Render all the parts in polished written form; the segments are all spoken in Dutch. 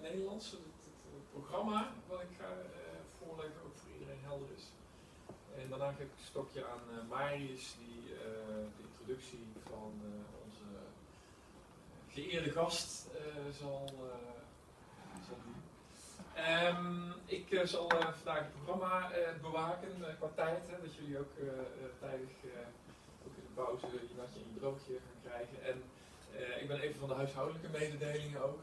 Nederlands. Het programma wat ik ga voorleggen ook voor iedereen helder is. En daarna geef ik een stokje aan Marius die de introductie van onze geëerde gast zal doen. Ik zal vandaag het programma bewaken qua tijd, dat jullie ook tijdig ook in de pauze je natje en je droogje gaan krijgen. En ik ben even van de huishoudelijke mededelingen ook.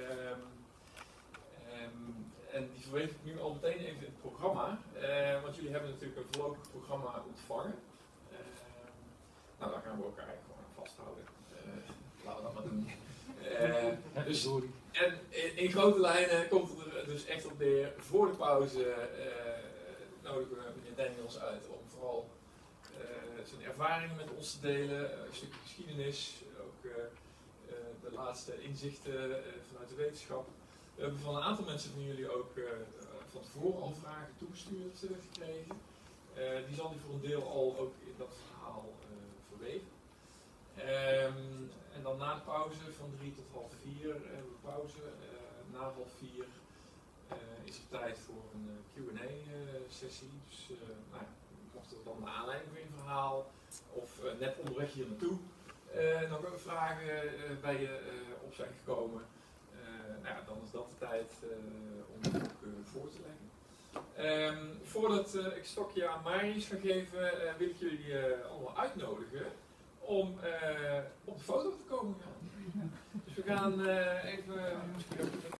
En die verweef ik nu al meteen even in het programma, want jullie hebben natuurlijk een voorlopig programma ontvangen. Nou, daar gaan we elkaar eigenlijk gewoon aan vasthouden. Laten we dat maar doen. Dus, en in grote lijnen komt het er dus echt op neer. Voor de pauze nodigen we meneer Daniels uit om vooral zijn ervaringen met ons te delen. Een stukje geschiedenis, ook de laatste inzichten vanuit de wetenschap. We hebben van een aantal mensen van jullie ook van tevoren al vragen toegestuurd gekregen. Die zal hij voor een deel al ook in dat verhaal verweven. En dan na de pauze van 3 tot half 4 hebben we pauze. Na half 4 is er tijd voor een Q&A sessie. Dus nou, mocht er dan naar aanleiding van je verhaal of net onderweg hier naartoe nog vragen bij je op zijn gekomen. Nou ja, dan is dat de tijd om het ook voor te leggen. Voordat ik het stokje aan Marius ga geven, wil ik jullie allemaal uitnodigen om op de foto te komen gaan. Dus we gaan even, misschien ook